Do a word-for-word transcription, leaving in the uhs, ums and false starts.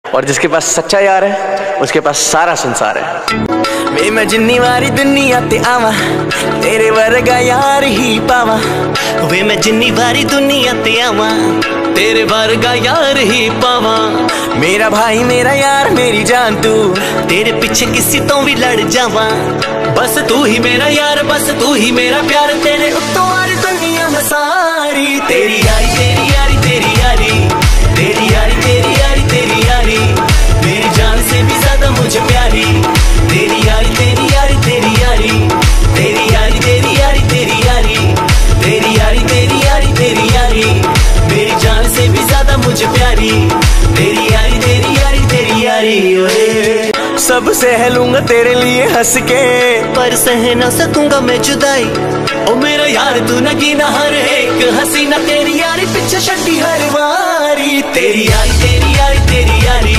और जिसके पास सच्चा यार है उसके पास सारा संसार है। वे मैं जिन्नी वारी दुनिया ते आवा तेरे वर्गा यार ही पावा। वे मैं जिन्नी वारी दुनिया ते आवा तेरे वर्गा यार ही पावा। मेरा भाई मेरा यार मेरी जान तू, तेरे पीछे किसी तो भी लड़ जावा। बस तू ही मेरा यार, बस तू ही मेरा प्यार, तेरे उत्तों वारी दुनिया में सारी। तेरी यारी तेरी यारी तेरी यारी तेरी यारी तेरी यारी तेरी यारी मेरी जान से भी ज्यादा मुझे प्यारी। तेरी यारी तेरी यारी तेरी यारी तेरी यारी तेरी यारी तेरी यारी तेरी यारी तेरी यारी तेरी यारी मेरी जान से भी ज्यादा मुझे प्यारी। तेरी यारी तेरी यारी तेरी यारी ओए। सब सह लूंगा तेरे लिए हंस के, पर सह ना सकूंगा मैं जुदाई। ओ मेरा यार तू नगीना हर एक हसीना, तेरी यारी पीछे छड्डी हर वारी। तेरी यारी तेरी यारी तेरी यारी